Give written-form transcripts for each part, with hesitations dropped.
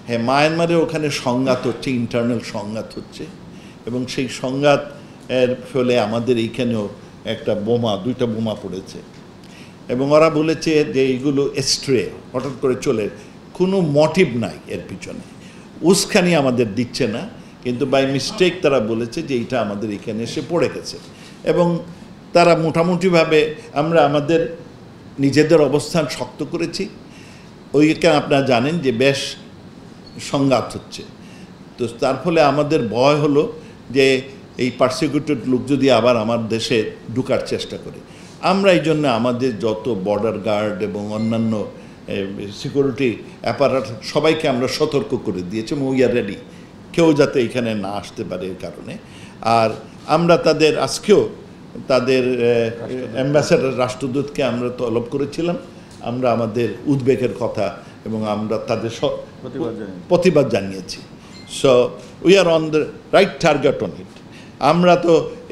হ্যাঁ, মায়ানমারে ওখানে সংঘাত হচ্ছে, ইন্টারনাল সংঘাত হচ্ছে, এবং সেই সংঘাত এর ফলে আমাদের এইখানেও একটা বোমা, 2টা বোমা পড়েছে, এবং ওরা বলেছে যে এইগুলো এস্ট্রে, হঠাৎ করে চলে, কোনো মোটিভ নাই এর পিছনে, উস্কানি আমাদের দিচ্ছে না, কিন্তু বাই মিস্টেক তারা বলেছে যে এইটা আমাদের এখানে এসে পড়ে গেছে। এবং তারা মোটামুটিভাবে আমরা আমাদের নিজেদের অবস্থান শক্ত করেছি। ওইখানে আপনারা জানেন যে বেশ সংঘাত হচ্ছে, তো তার ফলে আমাদের ভয় হলো যে এই পার্সিকিউটেড লোক যদি আবার আমার দেশে ঢুকার চেষ্টা করে। আমরা এই জন্য আমাদের যত বর্ডার গার্ড এবং অন্যান্য সিকিউরিটি অ্যাপারেট সবাইকে আমরা সতর্ক করে দিয়েছি, উই আর রেডি, কেউ যাতে এখানে না আসতে পারে এর কারণে। আর আমরা তাদের আজকেও তাদের অ্যাম্বাসেডর, রাষ্ট্রদূতকে আমরা তলব করেছিলাম, আমরা আমাদের উদ্বেগের কথা এবং আমরা তাদের প্রতিবাদ জানিয়েছি। So we are on the right target on it. আমরা তো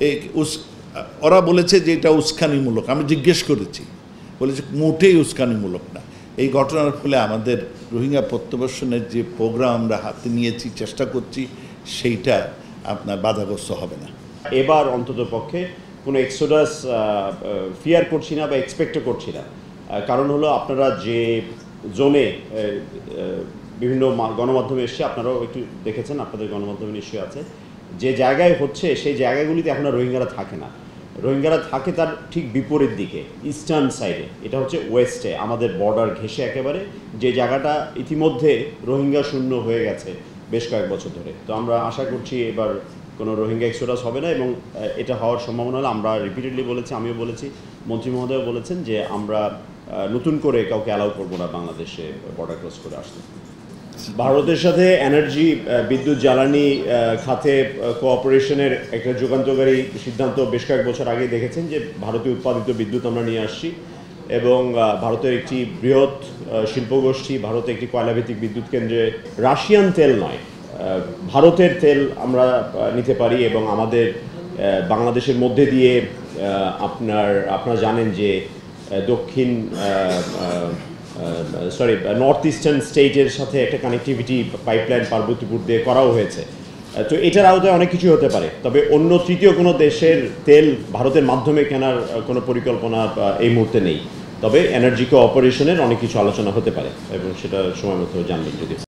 ওরা বলেছে যে এটা উস্কানিমূলক, আমি জিজ্ঞেস করেছি, বলেছে মোটেই উস্কানিমূলক না। এই ঘটনার ফলে আমাদের রোহিঙ্গা প্রত্যাবাসনের যে প্রোগ্রাম আমরা হাতে নিয়েছি, চেষ্টা করছি, সেইটা আপনার বাধাগ্রস্ত হবে না। এবার অন্তত পক্ষে কোনো এক্সোডাস ফিয়ার করছি না বা এক্সপেক্টও করছি না। কারণ হলো আপনারা যে জোনে বিভিন্ন গণমাধ্যমে এসছে, আপনারাও একটু দেখেছেন, আপনাদের গণমাধ্যমে নিশ্চয়ই আছে, যে জায়গায় হচ্ছে সেই জায়গাগুলিতে এখন আর রোহিঙ্গারা থাকে না। রোহিঙ্গারা থাকে তার ঠিক বিপরীত দিকে, ইস্টার্ন সাইডে, এটা হচ্ছে ওয়েস্টে, আমাদের বর্ডার ঘেঁষে একেবারে, যে জায়গাটা ইতিমধ্যে রোহিঙ্গা শূন্য হয়ে গেছে বেশ কয়েক বছর ধরে। তো আমরা আশা করছি এবার কোনো রোহিঙ্গা এক্সোডাস হবে না, এবং এটা হওয়ার সম্ভাবনা হলে, আমরা রিপিটেডলি বলেছি, আমিও বলেছি, মন্ত্রী মহোদয় বলেছেন যে আমরা নতুন করে কাউকে অ্যালাউ করবো না বাংলাদেশে বর্ডার ক্রস করে আসতে। ভারতের সাথে এনার্জি, বিদ্যুৎ জ্বালানি খাতে কোঅপারেশনের একটা যুগান্তকারী সিদ্ধান্ত বেশ কয়েক বছর আগে দেখেছেন যে ভারতে উৎপাদিত বিদ্যুৎ আমরা নিয়ে আসছি, এবং ভারতের একটি বৃহৎ শিল্পগোষ্ঠী, ভারতে একটি কয়লাভিত্তিক বিদ্যুৎ কেন্দ্রে রাশিয়ান তেল নয়, ভারতের তেল আমরা নিতে পারি, এবং আমাদের বাংলাদেশের মধ্যে দিয়ে আপনারা জানেন যে দক্ষিণ নর্থ ইস্টার্ন স্টেটের সাথে একটা কানেক্টিভিটি পাইপলাইন পার্বতীপুর দিয়ে করাও হয়েছে। তো এটার আওতায় অনেক কিছু হতে পারে, তবে অন্য তৃতীয় কোনো দেশের তেল ভারতের মাধ্যমে কেনার কোনো পরিকল্পনা এই মুহূর্তে নেই। তবে এনার্জি কোঅপারেশনের অনেক কিছু আলোচনা হতে পারে, এবং সেটা সময় মতো জানবেন যদি